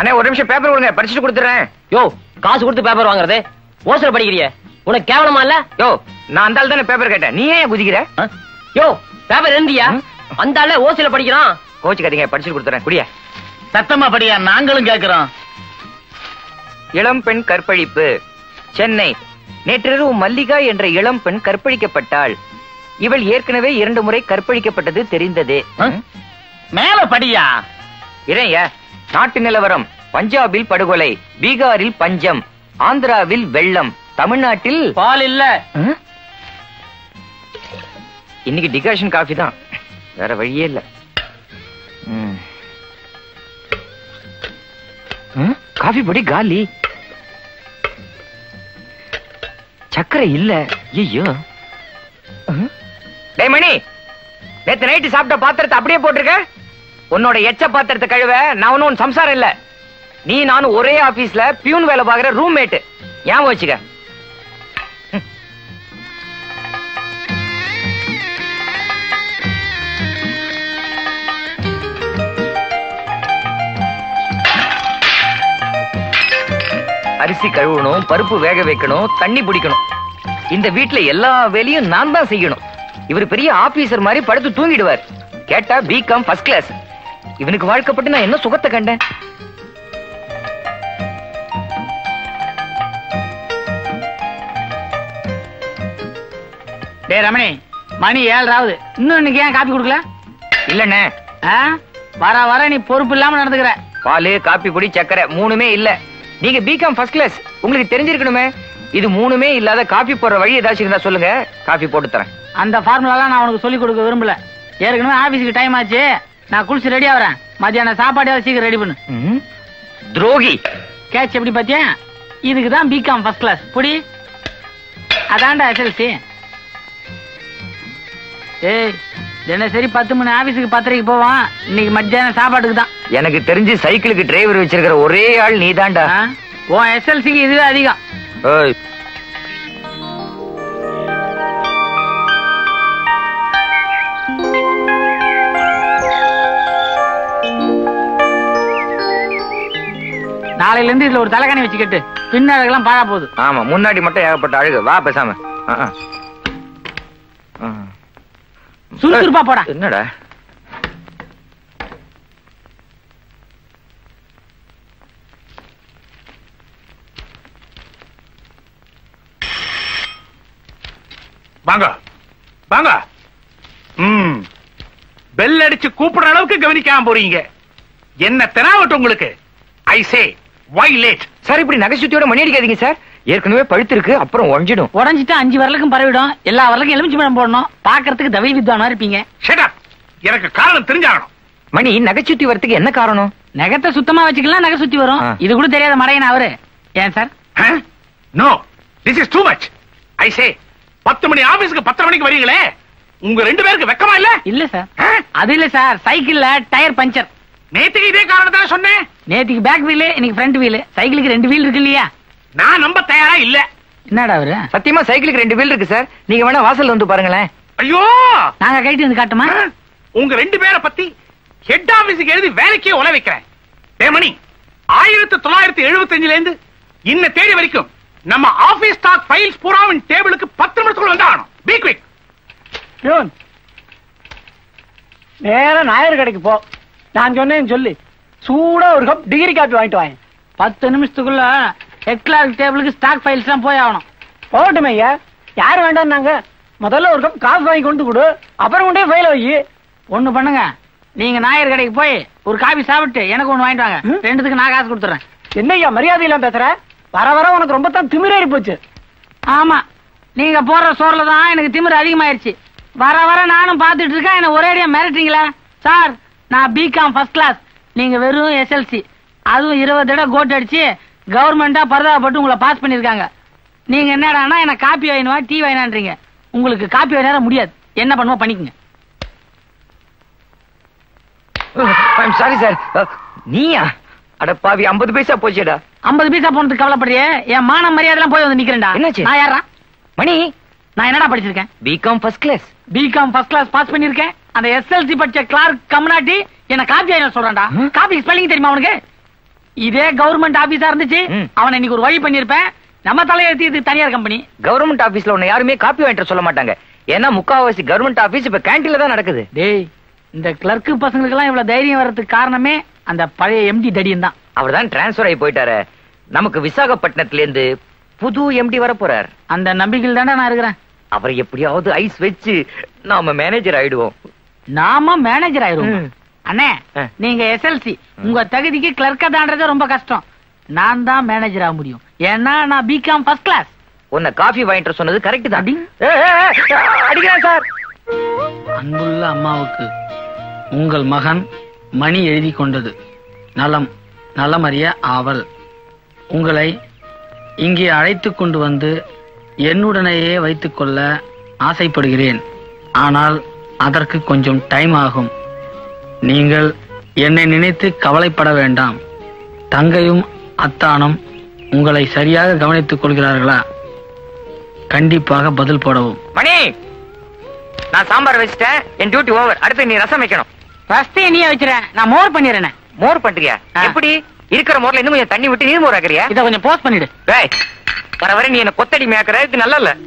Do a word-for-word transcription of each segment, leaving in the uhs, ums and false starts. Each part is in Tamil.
அண்ணே ஒரு நிமிஷம் பேப்பர் கொடுங்க, படிச்சுட்டு கொடுத்துறேன். யோ காசு கொடுத்து பேப்பர் வாங்குறது ஓசல படிக்கிறிய? உனக்கு கேவலமா இல்ல? யோ நான் அந்த ஆள் தானே பேப்பர் கேட்டேன், நீ ஏன் குதிக்கிற? யோ பேப்பர் எழுந்தியா? அந்த ஆள ஓசல படிக்கிறான். கோச்சுக்காதீங்க, படிச்சுட்டு கொடுத்துறேன். குடியா சத்தமா படியா, நாங்களும் கேட்கிறோம். இளம் பெண் கற்பழிப்பு. சென்னை. நேற்றிரவு மல்லிகா என்ற இளம் பெண் கற்பழிக்கப்பட்டாள். இவள் ஏற்கனவே இரண்டு முறை கற்பழிக்கப்பட்டது தெரிந்ததே. மேல படியா. இறையா. நாட்டு நிலவரம். பஞ்சாபில் படுகொலை, பீகாரில் பஞ்சம், ஆந்திராவில் வெள்ளம், தமிழ்நாட்டில் பால் இல்ல. இன்னைக்கு டிகாஷன் காஃபி தான், வேற வழியே இல்ல. காஃபி பொடி காலி, சக்கரை இல்ல. ஐயோ டேய் மணி, நேத்து நைட்டு சாப்பிட்ட பாத்திரத்தை அப்படியே போட்டிருக்க. உன்னோட எச்ச பாத்திரத்தை கழுவ நான் ஒன்னும் சம்சாரம் இல்ல. நீ நானும் ஒரே ஆபீஸ்ல பியூன் வேலை பாக்குற ரூம்மேட். ஞாபகம் வச்சுக்க. அரிசி கழுவணும், பருப்பு வேக வைக்கணும், தண்ணி பிடிக்கணும். இந்த வீட்டுல எல்லா வேலையும் நான் தான் செய்யணும். இவர் பெரிய ஆபீசர் மாதிரி படுத்து தூங்கிடுவார். கேட்டா பிகாம் ஃபர்ஸ்ட் கிளாஸ். இவனுக்கு வாழ்க்கப்பட்டு நான் என்ன சுகத்தை கண்டேன்? டே ரமணி, மணி ஏழாவது, இன்னும் இன்னைக்கு ஏன் காப்பி கொடுக்கல? இல்லண்ணே, வர வர நீ பொறுப்பு இல்லாம நடந்துக்கிற. பாலு, காப்பி பொடி, சக்கரை மூணுமே இல்ல. நீங்க பிகாம் ஃபர்ஸ்ட் கிளாஸ், உங்களுக்கு தெரிஞ்சிருக்கணுமே. இது மூணுமே இல்லாத காபி போடுற வழி ஏதாச்சும் இருந்தா சொல்லுங்க, காபி போட்டு தரேன். அந்த ஃபார்முலா நான் உனக்கு சொல்லிக் கொடுக்க விரும்பல. ஏற்கனவே ஆபீஸுக்கு டைம் ஆச்சு, நான் குளிச்சு ரெடியா வரேன். மத்தியான சாப்பாடு சீக்கிரம் ரெடி பண்ணு. துரோகி. கேட்ச் எப்படி பாத்தியா? இதுக்குதான் பிகாம் ஃபர்ஸ்ட் கிளாஸ். புடி, அதான்டா எஸ்எல்சி. ஏய் தினசரி பத்து மணி ஆபீஸுக்கு பத்தரைக்கு போவான். இன்னைக்கு மத்தியான சாப்பாட்டுக்கு தான். எனக்கு தெரிஞ்சு சைக்கிளுக்கு டிரைவர் வச்சிருக்கிற ஒரே ஆள் நீ தான்டா. உன் எஸ்எல்சிக்கு இதுவே அதிகம். நாளையில இருந்து இதுல ஒரு தலைகாணி வச்சுக்கிட்டு பின்னழகெல்லாம் பாழா போகுது. ஆமா, முன்னாடி மட்டும் ஏகப்பட்ட அழகு. வா பேசாம. சுறுசுறுப்பா போடா. என்னடா வாங்க வாங்க. ம், பெல் அடிச்சு கூப்பிடுற அளவுக்கு கவனிக்காம போறீங்க. என்ன தெனாவட்டும் உங்களுக்கு? ஐ சே வை லேட். சார் இப்படி நகைச்சுத்தியோட மணி அடிக்காதீங்க சார். ஏற்கனவே பழுத்து இருக்கு, அப்புறம் உடைஞ்சிடும். உடஞ்சிட்டு அஞ்சு வரலுக்கும் பரவிடும். எல்லா வரலுக்கும் எலுமிச்சி பழம் போடணும். பாக்குறதுக்கு தவி வித்வானா இருப்பீங்க. Shut up. எனக்கு காரணம் தெரிஞ்சாகணும். மணி நகைச்சுத்தி வரத்துக்கு என்ன காரணம்? நகத்தை சுத்தமா வச்சுக்கலாம், நகை சுத்தி வரும். இது கூட தெரியாத மடையன் அவரு. ஏன் sir? No, this is too much. I say பத்து மணி ஆபீஸ்க்கு பத்தரை மணிக்கு வரீங்களே, உங்க ரெண்டு பேருக்கு வெக்கமா இல்ல? இல்ல சார், அது இல்ல சார். சைக்கிள்ல டயர் பஞ்சர். நேத்துக்கு இதே காரணத்தை சொன்னேன். நேத்துக்கு பேக் வீல், இன்னைக்கு ஃப்ரண்ட் வீல். சைக்கிளுக்கு ரெண்டு வீல் இருக்கு இல்லையா? நான் நம்ப தயாரா இல்ல. என்னடா அவரு? சத்தியமா சைக்கிளுக்கு ரெண்டு வீல் இருக்கு சார். நீங்க வேணா வாசல்ல வந்து பாருங்களேன். ஐயோ, நாங்க கைட்டு வந்து காட்டுமா? உங்க ரெண்டு பேரை பத்தி ஹெட் ஆபீஸுக்கு எழுதி வேலைக்கே உல வைக்கிறேன். தேமணி, ஆயிரத்தி தொள்ளாயிரத்தி எழுபத்தி அஞ்சுல இருந்து இன்ன தேடி வரைக்கும் நம்ம ஆபீஸ் ஸ்டாக் ஃபைல்ஸ் பூராவின் டேபிளுக்கு பத்து நிமிஷத்துக்குள்ள வந்தாகணும். Be quick. நேர நாயர் கடைக்கு போ. நான் சொன்னேன்னு சொல்லி சூடா ஒரு கப் டிகிரி காப்பி வாங்கிட்டு வாங்க. பத்து நிமிஷத்துக்குள்ள ஹெட் கிளார்க் டேபிளுக்கு ஸ்டாக் ஃபைல்ஸ் எல்லாம் போய் ஆகணும். போகட்டும் ஐயா, யார் வேண்டாம்னாங்க? முதல்ல ஒரு கப் காஃபி வாங்கி கொண்டு கொடு, அப்புறம் கொண்டே ஃபைல வை. ஒண்ணு பண்ணுங்க, நீங்க நாயர் கடைக்கு போய் ஒரு காபி சாப்பிட்டு எனக்கு ஒண்ணு வாங்கிட்டு வாங்க. ரெண்டுத்துக்கு நான் காசு கொடுத்துறேன். என்ன ஐயா மரியாதை இல்லாம பேசுற? வர வர உனக்கு ரொம்ப தான் திமிரேறி போச்சு. ஆமா, நீங்க போடுற சோர்ல தான் எனக்கு திமிரு அதிகமாயிருச்சு. வர வர நானும் பாத்துட்டு இருக்கேன். என்ன ஒரேடியா மிரட்டுறீங்களா? சார், நான் பிகாம் ஃபர்ஸ்ட் கிளாஸ், நீங்க வெறும் எஸ்எல்சி. அதுவும் இருபது தடவை கோட் அடிச்சு கவர்மெண்டா பரதாபப்பட்டு உங்களை பாஸ் பண்ணிருக்காங்க. நீங்க என்னடானா என்ன காப்பி வாங்கினா டீ வாங்கினான்றீங்க. உங்களுக்கு காப்பி வாங்கினா முடியாது. என்ன பண்ணுவோம் பண்ணிக்கங்க. Sorry sir. நீயா? அட பாவி, ஐம்பது பைசா போச்சுடா. ஐம்பது பைசா போனதுக்கு கவலைப்படுறியே? என் மான மரியாதை எல்லாம் போய் வந்து நிக்கிறேன்டா. என்னாச்சு? நான் யாரா? மணி, நான் என்னடா படிச்சிருக்கேன்? B Com first class. B Com first class pass பண்ணிருக்கேன். அந்த எஸ்எல்சி படிச்ச கிளார்க் கம்னாட்டி என்ன காப்பி ஆயிரம் சொல்றான்டா. காப்பி ஸ்பெல்லிங் தெரியுமா உனக்கு? இதே கவர்மெண்ட் ஆபீஸா இருந்துச்சு ம். அவனை இன்னைக்கு ஒரு வழி பண்ணிருப்பேன். நம்ம தலையெழுத்தி இது தனியார் கம்பெனி. கவர்மெண்ட் ஆபீஸ்ல உன்னை யாருமே காப்பி வாங்கிட்டு சொல்ல மாட்டாங்க. ஏன்னா முக்காவாசி கவர்மெண்ட் ஆபீஸ் இப்ப கேண்டீன்ல தான் நடக்குது. டேய், இந்த கிளர்க்கு பசங்களுக்கு எல்லாம் இவ்வளவு தைரியம் வர்றதுக்கு காரணமே அந்த பழைய எம்டி தடியன் தான். அவர் தான் டிரான்ஸ்பர் ஆகி போயிட்டாரு. நமக்கு விசாகப்பட்டினத்துல இருந்து புது எம்டி வர போறார். அந்த நம்பிக்கையில் தானே நான் இருக்கிறேன். அவரை எப்படியாவது ஐஸ் வச்சு நாம மேனேஜர் ஆயிடுவோம். நாம மேனேஜர் ஆயிரும். ம். அண்ணே, ஆ. நீங்க எஸ்எல்சி, உங்க தகுதிக்கு கிளர்க்கா தாண்டது ரொம்ப கஷ்டம். நான் தான் மேனேஜர் ஆக முடியும். ஏன்னா நான் பிகாம் ஃபர்ஸ்ட் கிளாஸ். உன்னை காஃபி வாங்கிட்டு சொன்னது கரெக்ட் தான். அடி. ஏய், ஏய், ஏய், அடிக்கிறேன் சார். அன்புள்ள அம்மாவுக்கு உங்கள் மகன் மணி எழுதி கொண்டது. நலம் நலமறிய ஆவல். உங்களை இங்கே அழைத்து கொண்டு வந்து என்னுடனேயே வைத்துக் கொள்ள ஆசைப்படுகிறேன். ஆனால் அதற்கு கொஞ்சம் டைம் ஆகும். நீங்கள் என்னை நினைத்து கவலைப்பட வேண்டாம். தங்கையும் அத்தானும் உங்களை சரியாக கவனித்துக் கொள்கிறார்களா? கண்டிப்பாக பதில் போடவும். மணி, நான் சாம்பார் வச்சிட்டேன். என் டியூட்டி ஓவர். அடுத்து நீ ரசம் வைக்கணும். ஃபர்ஸ்ட் நீயே வச்சிரேன், நான் மோர் பண்ணிடுறேன். மோர் பண்றியா? ஆ. எப்படி இருக்கிற மோர்ல இன்னும் கொஞ்சம் தண்ணி விட்டு நீர் மோர் ஆக்குறியா? இத கொஞ்சம் போஸ்ட் பண்ணிடு. டேய், வர வர நீ என்ன கொத்தடி மேய்க்கிற. இது நல்லா இல்ல.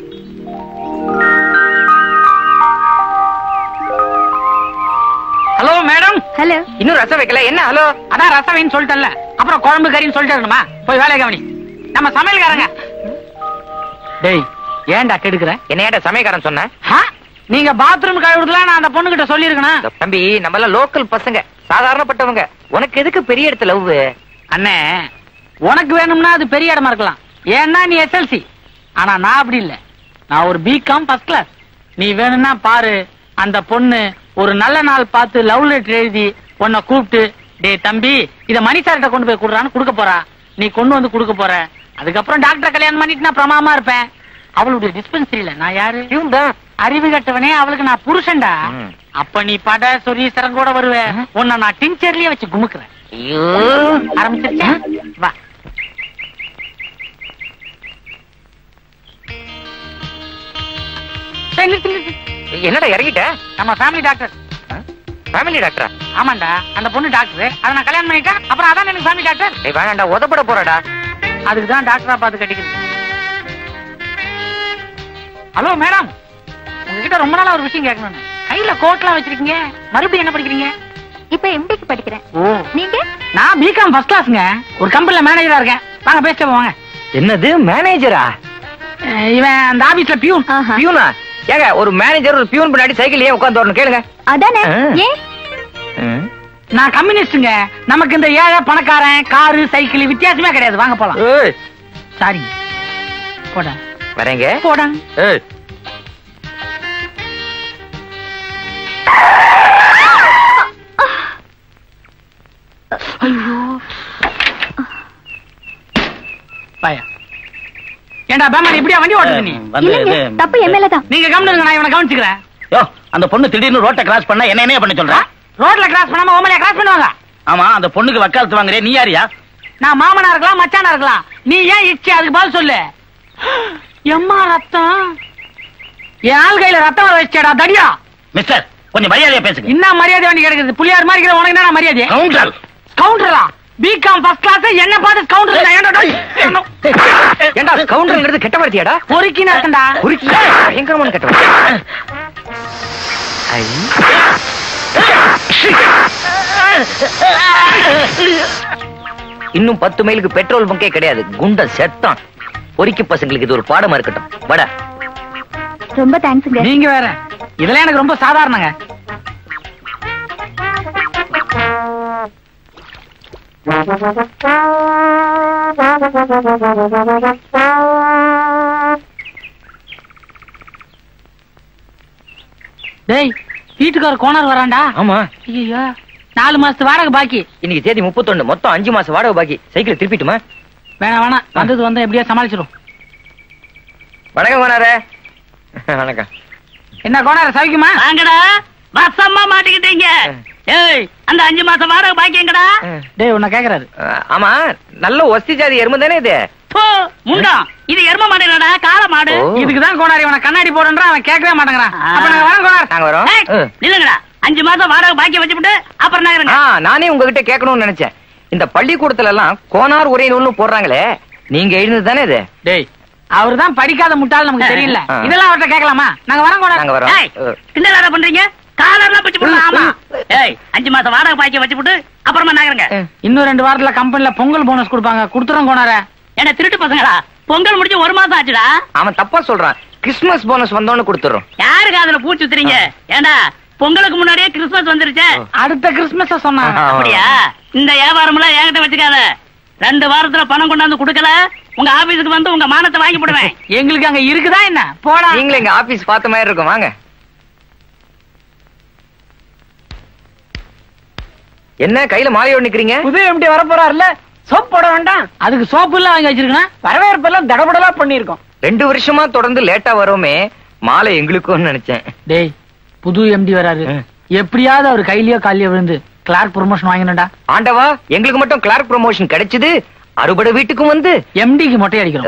Hello madam. ஹலோ. இன்னும் ரசம் வைக்கல. என்ன ஹலோ? அதான் ரசவைன்னு சொல்லிட்டல, அப்புறம் குழம்பு கறின்னு சொல்லிட்டு இருக்கணுமா? போய் வேலையை கவனி. நம்ம சமையல்காரங்க. டேய், ஏன்டா கெடுக்கிற? என்ன ஏன்டா சமயக்காரன் சொன்ன? ஆ? நீங்க பாத்ரூம் கழுவுறதுலாம் நான் அந்த பொண்ணு கிட்ட சொல்லி இருக்கணும். தம்பி, நம்ம எல்லாம் லோக்கல் பசங்க, சாதாரணப்பட்டவங்க. உனக்கு எதுக்கு பெரிய இடத்துல லவ்? அண்ணே, உனக்கு வேணும்னா அது பெரிய இடமா இருக்கலாம். ஏன்னா நீ எஸ்எல்சி. ஆனா நான் அப்படி இல்ல. நான் ஒரு பிகாம் ஃபர்ஸ்ட் கிளாஸ். நீ வேணும்னா பாரு, அந்த பொண்ணு ஒரு நல்ல நாள் பார்த்து லவ் லெட்டர் எழுதி உன்னை கூப்பிட்டு, டேய் தம்பி, இத மணி சார்கிட்ட கொண்டு போய் கொடுறான்னு கொடுக்க போறா. நீ கொண்டு வந்து கொடுக்க போற. அதுக்கப்புறம் டாக்டர் கல்யாணம் பண்ணிட்டு நான் பிரமாமா இருப்பேன். அவளுடைய டிஸ்பென்சரியில நான் யாரு? அறிவு கட்டவனே, அவளுக்கு நான் புருஷன்டா. ம். அப்ப நீ பட சொரி சரங்கோட வருவேன். உன்னை நான் டின்ச்சர்லயே வச்சு குமுக்குறேன். ஐயோ, ஆரம்பிச்சிருச்சா? வா. சரி, நிறுத்து, நிறுத்து. என்னடா இறங்கிட்ட? நம்ம ஃபேமிலி டாக்டர். ஃபேமிலி டாக்டரா? ஆமாண்டா, அந்த பொண்ணு டாக்டர். அதை நான் கல்யாணம் பண்ணிட்டேன். அப்புறம் அதான் எனக்கு ஃபேமிலி டாக்டர். ஏய் வேணாண்டா, உதப்பட போறடா. அதுக்கு தான் டாக்டரா பார்த்து கட்டிக்கிறது. ஹலோ மேடம், உங்ககிட்ட ரொம்ப நாளா ஒரு விஷயம் கேட்கணும். கையில கோட்லாம் வச்சிருக்கீங்க, மறுபடியும் என்ன படிக்கிறீங்க? இப்ப எம்டிக்கு படிக்கிறேன். ஓ, நீங்க? நான் பிகாம் ஃபர்ஸ்ட் கிளாஸ்ங்க. ஒரு கம்பெனில மேனேஜரா இருக்கேன். வாங்க பேசிட்டு போவாங்க. என்னது மேனேஜரா? இவன் அந்த ஆபீஸ்ல பியூன். ஆஹா. பியூனா? ஏங்க, ஒரு மேனேஜர் ஒரு பியூன் பின்னாடி சைக்கிள் ஏன் உட்கார்ந்து வரணும் கேளுங்க. அதானே. ஆ. ஏன்? ம். நான் கம்யூனிஸ்டுங்க. நமக்கு இந்த ஏழை பணக்காரன் காரு சைக்கிள் வித்தியாசமே கிடையாது. வாங்க போலாம். ஏய், சாரி. போட வரேங்க. போடாங்க. ஏய், பாயா. ஏண்டா பேமாரி இப்படியா வண்டி ஓட்டுறது நீ? இல்லைங்க, தப்பு என் மேலதான். நீங்க கவனிங்க, நான் இவனை கவனிச்சுக்கிறேன். யோ, அந்த பொண்ணு திடீர்னு ரோட்டை கிராஸ் பண்ணா என்ன என்ன பண்ண சொல்ற? ரோட்ல கிராஸ் பண்ணாம ஓமலையா கிராஸ் பண்ணுவாங்க? ஆமா, அந்த பொண்ணுக்கு வக்காலத்து வாங்குறே, நீ யாரியா? நான் மாமனா இருக்கலாம், மச்சானா இருக்கலாம். நீ ஏன் இச்சி? அதுக்கு பதில் சொல்லு. எம்மா ரத்தம், என் ஆள் கையில ரத்தம் வர வச்சேடா தடியா. மிஸ்டர், கொஞ்சம் மரியாதையா பேசுங்க. என்ன மரியாதை வேண்டி கிடக்குது? புள்ளியார் மாதிரி இருக்கிற உனக்கு என்ன மரியாதை? கவுண்டர். கவுண்டரா? பிகாம் ஃபர்ஸ்ட் கிளாஸ் என்ன பார்த்து கவுண்டர்? ஏண்டா கவுண்டர்ங்கிறது கெட்ட வார்த்தையாடா? பொறுக்கி நடக்கண்டா. குறுக்கி பயங்கரமான கெட்ட வார்த்தை. ஐ. இன்னும் பத்து மைலுக்கு பெட்ரோல் பங்கே கிடையாது. குண்ட செத்தான். பொறுக்கி பசங்களுக்கு இது ஒரு பாடமா இருக்கட்டும். வட. ரொம்ப தேங்க்ஸ்ங்க. நீங்க வேற, இதெல்லாம் எனக்கு ரொம்ப சாதாரணங்க. டேய், வீட்டுக்கார கோணர் வரான்டா. ஆமா, ஐயோ, நாலு மாசத்து வாடகை பாக்கி. இன்னைக்கு தேதி முப்பத்தொன்னு, மொத்தம் அஞ்சு மாசம் வாடகை பாக்கி. சைக்கிள் திருப்பிட்டுமா? வேணாம் வேணாம், வந்தது வந்தா எப்படியா சமாளிச்சிடும். வணக்கம் கோனாரே. வணக்கம். என்ன கோணார சவிக்குமா? வாங்கடா, வசமா மாட்டிக்கிட்டீங்க. ஏய், அந்த அஞ்சு மாசம் வாடகை பாக்கி எங்கடா? டேய், உன்னை கேக்குறாரு. அஹ், ஆமா, நல்ல ஒஸ்தி ஜாதி எருமை தானே இது? போ, முண்டம். இது எரும மாடுடா, காளை மாடு. ஓ. இதுக்குதான் கோணாரி உன கண்ணாடி போடுன்றான், அவன் கேட்கவே மாட்டேங்கிறான். அப்ப நாங்க வரோம் கோணார். நாங்க வரோம். ஏய், அஹ். நில்லுங்கடா. அஞ்சு மாசம் வாடகை பாக்கி வச்சுட்டு அப்புறம் நகருங்க. ஆ, நானே உங்ககிட்ட கேட்கணும்னு நினைச்சேன். இந்த பள்ளிக்கூடத்துல எல்லாம் கோனார் உரை நூல்னு போடுறாங்களே, நீங்க எழுந்தது தானே இது? டேய், அவர்தான் படிக்காத முட்டாள், நமக்கு தெரியல. இதெல்லாம் அவர்கிட்ட கேட்கலாமா? நாங்க வரோம் கூட. நாங்க வரோம். என்ன பண்றீங்க? காலர்லாம் பிடிச்சு போடலாம். ஆமா. ஏய், அஞ்சு மாசம் வாடகை பாக்கி வச்சு போட்டு அப்புறமா நாங்க இன்னும் ரெண்டு வாரத்துல கம்பெனில பொங்கல் போனஸ் கொடுப்பாங்க, கொடுத்துறோம் கோனார. என்ன திருட்டு பசங்களா? பொங்கல் முடிஞ்சு ஒரு மாசம் ஆச்சுடா. அவன் தப்பா சொல்றான். கிறிஸ்துமஸ் போனஸ் வந்தோன்னு கொடுத்துறோம். யாருக்கு அதுல பூச்சி ஊத்துறீங்க? ஏண்டா பொங்கலுக்கு முன்னாடியே கிறிஸ்துமஸ் வந்துருச்சு. அடுத்த கிறிஸ்துமஸ் சொன்னாங்க. அப்படியா? இந்த வியாபாரம் எல்லாம் என்கிட்ட வச்சுக்காத. ரெண்டு வாரத்துல பணம் கொண்டாந்து கொடுக்கல, உங்க ஆபீஸுக்கு வந்து உங்க மானத்தை வாங்கி போடுவேன். எங்களுக்கு அங்க இருக்குதா என்ன? போடா. நீங்களும் எங்க ஆபீஸ் பார்த்த மாதிரி இருக்கும், வாங்க. என்ன கையில மாலையோடு நிக்கிறீங்க? புது எம்டி வர போறாருல, சோப் போட வேண்டாம். அதுக்கு சோப்பு எல்லாம் வாங்கி வச்சிருக்கேன். வரவேற்பு எல்லாம் தடபடலா பண்ணிருக்கோம். ரெண்டு வருஷமா தொடர்ந்து லேட்டா வரோமே, மாலை எங்களுக்கும் நினைச்சேன். டேய், புது எம்டி வராரு, எப்படியாவது அவர் கையிலயோ காலியோ விழுந்து கிளார்க் ப்ரமோஷன் வாங்கினடா. ஆண்டவா, எங்களுக்கு மட்டும் கிளார்க் ப்ரமோஷன் கிடைச்சது, அறுபடை வீட்டுக்கும் வந்து எம்டிக்கு மொட்டை அடிக்கிறோம்.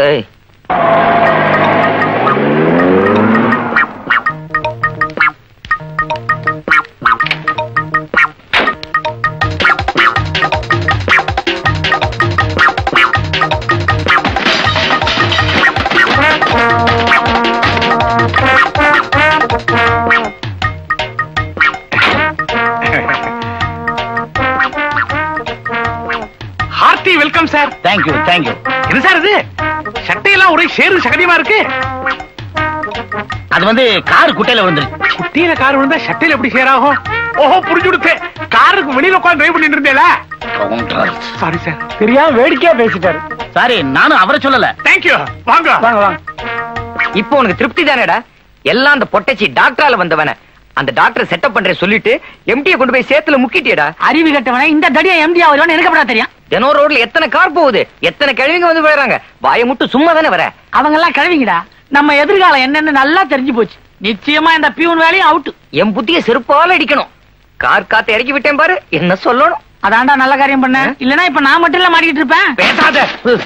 Hearty welcome sir. Thank you thank you. என்ன சார் இது? சட்டையெல்லாம் ஒரே சேரு சகதியமா இருக்கு. அது வந்து கார் குட்டையில விழுந்துருக்கு. குட்டியில கார் விழுந்தா சட்டையில எப்படி சேராகும்? ஓஹோ, புரிஞ்சு கொடுத்து. காருக்கு வெளியில உட்காந்து டிரைவ் பண்ணிட்டு இருந்தேல. Sorry sir. தெரியாம வேடிக்கையா பேசிட்டாரு. சாரி, நானும் அவரை சொல்லல. தேங்க்யூ. வாங்க வாங்க வாங்க. இப்போ உனக்கு திருப்தி தானேடா? எல்லாம் அந்த பொட்டச்சி டாக்டரால வந்தவன அந்த டாக்டர் செட்டப் பண்றேன் சொல்லிட்டு எம்டியை கொண்டு போய் சேத்துல முக்கிட்டியடா. அறிவு கட்டவன இந்த தடியா எம்டி ஆவறவன எனக்கு எப்படா தெரியும்? தினோ ரோட்ல எத்தனை கார் போகுது, எத்தனை கிழவிங்க வந்து விழுறாங்க. வாயை முட்டு சும்மா தானே வர. அவங்க எல்லாம் கிழவிங்கடா. நம்ம எதிர்காலம் என்னன்னு நல்லா தெரிஞ்சு போச்சு. நிச்சயமா இந்த பியூன் வேலையும் அவுட். என் புத்திய செருப்பால அடிக்கணும். கார் காத்து இறக்கி விட்டேன் பாரு, என்ன சொல்லணும்? அதான்டா நல்ல காரியம் பண்ண. இல்லனா இப்ப நான் மட்டும் இல்ல மாட்டிட்டு இருப்பேன். பேசாத.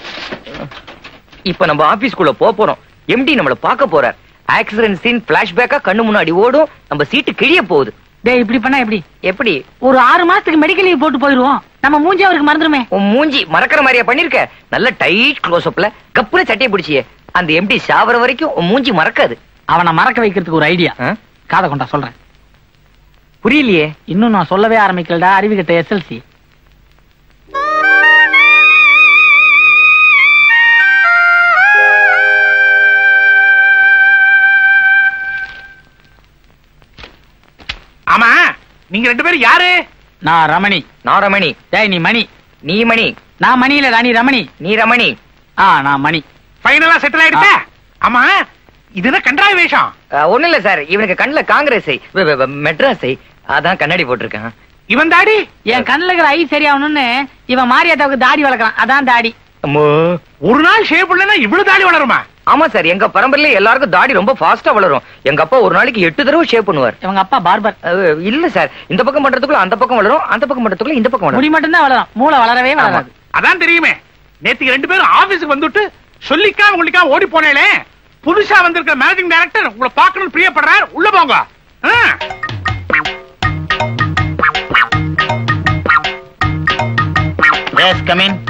இப்ப நம்ம ஆபீஸ்க்குள்ள போக போறோம். எம்டி நம்மள பார்க்க போறார். ஆக்சிடென்ட் சீன் பிளாஷ்பேக்கா கண்ணு முன்னாடி ஓடும். நம்ம சீட்டு கிழிய போகுது. டேய், இப்படி பண்ணா எப்படி? எப்படி? ஒரு ஆறு மாசத்துக்கு மெடிக்கல் லீவ் போட்டு போயிருவோம். நம்ம மூஞ்சி அவருக்கு மறந்துருமே. உன் மூஞ்சி மறக்கிற மாதிரியா பண்ணிருக்க? நல்ல டைட் க்ளோஸ் அப்ல கப்புல சட்டையை பிடிச்சியே. அந்த எம்டி சாவர வரைக்கும் உன் மூஞ்சி மறக்காது. அவனை மறக்க வைக்கிறதுக்கு ஒரு ஐடியா. காதை கொண்டா சொல்றேன். புரியலையே. இன்னும் நான் சொல்லவே ஆரம்பிக்கலடா அறிவுகிட்ட எஸ்எல்சி. ஆமா, நீங்க ரெண்டு பேரும் யாரு? நான் ரமணி. நான் ரமணி. டேய், நீ மணி. நீ மணி. நான் மணி இல்லடா, நீ ரமணி. நீ ரமணி. ஆ, நான் மணி. ஃபைனலா செட்டில் ஆயிடுச்சா? ஆமா, இது என்ன கண்டாய் வேஷம்? ஒண்ணு இல்ல சார், இவனுக்கு கண்ணுல காங்கிரஸை மெட்ராஸை அதான் கண்ணாடி போட்டிருக்கான். இவன் தாடி? என் கண்ணுல இருக்கிற ஐ சரியாகணும்னு இவன் மாரியாத்தாவுக்கு தாடி வளர்க்கறான். அதான் தாடி. ஒரு நாள் ஷேப் இல்லனா இவ்வளவு தாடி வளருமா? ஆமா சார், எங்க பரம்பரையில எல்லாருக்கும் தாடி ரொம்ப ஃபாஸ்டா வளரும். எங்க அப்பா ஒரு நாளைக்கு எட்டு தடவை ஷேப் பண்ணுவார். இவங்க அப்பா பார்பர். இல்ல சார், இந்த பக்கம் பண்றதுக்குள்ள அந்த பக்கம் வளரும், அந்த பக்கம் பண்றதுக்குள்ள இந்த பக்கம் வளரும். முடி மட்டும் தான் வளரும், மூளை வளரவே வளராது. அதான் தெரியுமே. நேத்துக்கு ரெண்டு பேரும் ஆபீஸ்க்கு வந்துட்டு சொல்லிக்காம உங்களுக்காக ஓடி போனேலே. புதுசா வந்திருக்கிற மேனேஜிங் டைரக்டர் உங்களை பார்க்கணும்னு பிரியப்படுறார். உள்ள போங்க. Yes, come in.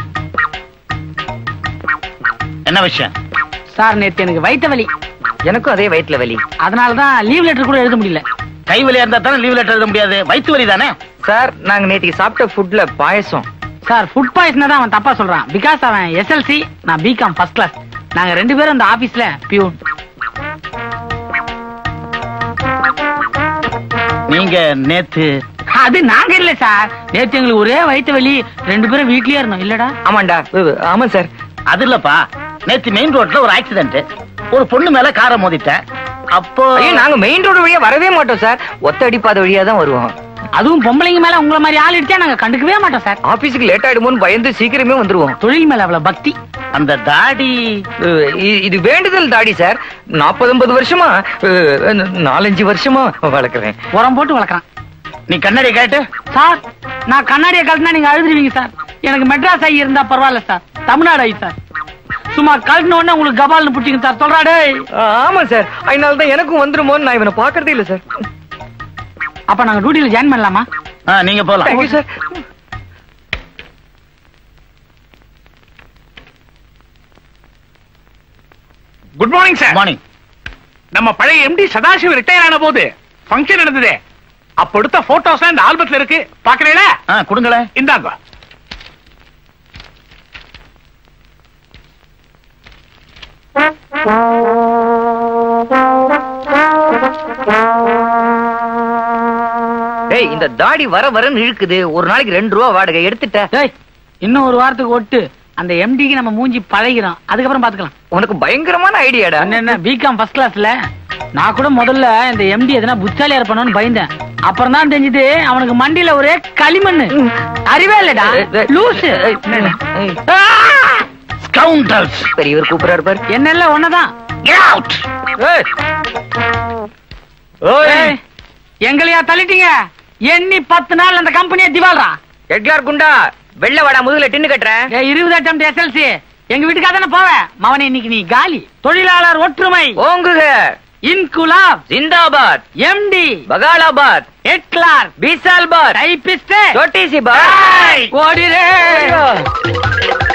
என்ன விஷயம்? சார், நேத்து எனக்கு வயிற்று வலி. எனக்கும் அதே வயிற்றுல வலி. அதனாலதான் லீவ் லெட்டர் கூட எழுத முடியல. கை வலியா இருந்தா தானே லீவ் லெட்டர் எழுத முடியாது. வயிற்று வலி தானே சார்? நாங்க நேற்றுக்கு சாப்பிட்ட ஃபுட்ல பாயசம். சார், ஃபுட் பாய்சன் தான் அவன் தப்பா சொல்றான். பிகாஸ் அவன் எஸ்எல்சி, நான் பிகாம் ஃபர்ஸ்ட் கிளாஸ். நாங்க ரெண்டு பேரும் இந்த ஆபீஸ்ல பியூன். நீங்க நேத்து? அது நாங்க இல்ல சார். நேத்து எங்களுக்கு ஒரே வயிற்று வலி, ரெண்டு பேரும் வீட்லயே இருந்தோம். இல்லடா? ஆமாண்டா. ஆமா சார். அது இல்லப்பா, நேத்து மெயின் ரோட்ல ஒரு ஆக்சிடென்ட். ஒரு பொண்ணு மேல காரை மோதிட்டேன். அப்போ நாங்க மெயின் ரோடு வழியா வரவே மாட்டோம் சார். ஒத்த அடிப்பாத வழியா தான் வருவோம். அதுவும் பொம்பளைங்க மேல உங்களை மாதிரி ஆள் இடிச்சா நாங்க கண்டுக்கவே மாட்டோம் சார். ஆபீஸுக்கு லேட் ஆயிடுமோன்னு பயந்து சீக்கிரமே வந்துருவோம். தொழில் மேல அவ்வளவு பக்தி. அந்த தாடி, இது வேண்டுதல் தாடி சார். நாற்பது ஐம்பது வருஷமா, நாலஞ்சு வருஷமா வளர்க்கிறேன். உரம் போட்டு வளர்க்கறான். நீ கண்ணாடியை கேட்டு சார், நான் கண்ணாடியை கழட்டினா நீங்க அழுதுருவீங்க சார். எனக்கு மெட்ராஸ் ஐ இருந்தா பரவாயில்ல சார். தமிழ்நாடு ஐ சார். சும்மா கழட்டின உடனே உங்களுக்கு கபால்னு புடிச்சிங்க சார். சொல்றாடே. ஆமா சார், அதனாலதான் எனக்கும் வந்துருமோன்னு நான் இவனை பாக்குறதே இல்ல சார். அப்ப நாங்க டியூட்டில ஜாயின் பண்ணலாமா? நீங்க போலாம். Thank you sir. Good morning sir. Morning. நம்ம பழைய எம்டி சதாசிவம் ரிட்டையர் ஆன போது ஃபங்க்ஷன் நடந்ததே, அப்ப எடுத்த போட்டோஸ் இந்த ஆல்பத்துல இருக்கு, பாக்குறீங்களா? கொடுங்களேன். இந்தாங்க. ஏய், இந்த தாடி வர வரன்னு இழுக்குது. ஒரு நாளைக்கு ரெண்டு ரூபா வாடகை எடுத்துட்ட. டேய், இன்னும் ஒரு வாரத்துக்கு ஒட்டு அந்த எம்டிக்கு நம்ம மூஞ்சி பழகிறோம், அதுக்கப்புறம் பாத்துக்கலாம். உனக்கு பயங்கரமான ஐடியாடா. என்ன பிகாம் ஃபர்ஸ்ட் கிளாஸ்ல நான் கூட முதல்ல இந்த எம்டி எதனா புத்தாலியா இருப்பானு பயந்தேன். அப்புறம் தான் தெரிஞ்சது அவனுக்கு மண்டியில ஒரே களிமண்ணு. அறிவே இல்லடா லூசு. ஸ்கவுண்டல்ஸ். பெரியவர் கூப்பிடுறாரு பாரு. என்னல்ல ஒன்னதான். Get out. ஏய் ஏய், எங்களையா தள்ளிட்டீங்க? எண்ணி பத்து நாள் அந்த கம்பெனியை திவால்ரா. எட்லார் குண்டா, வெள்ள வாடா, முதுகுல டின்னு கட்டுறேன். ஏய், இருபது அட்டம் எஸ்எல்சி எங்க வீட்டுக்காக தானே போவேன். மவனே, இன்னைக்கு நீ காலி. தொழிலாளர் ஒற்றுமை ஓங்குக. இன்குலாப் ஜிந்தாபாத். எம்டி பகாலாபாத். எட்லார் பீசால்பாத். டைபிஸ்ட் சோட்டி சி பாத். ஓடிரே.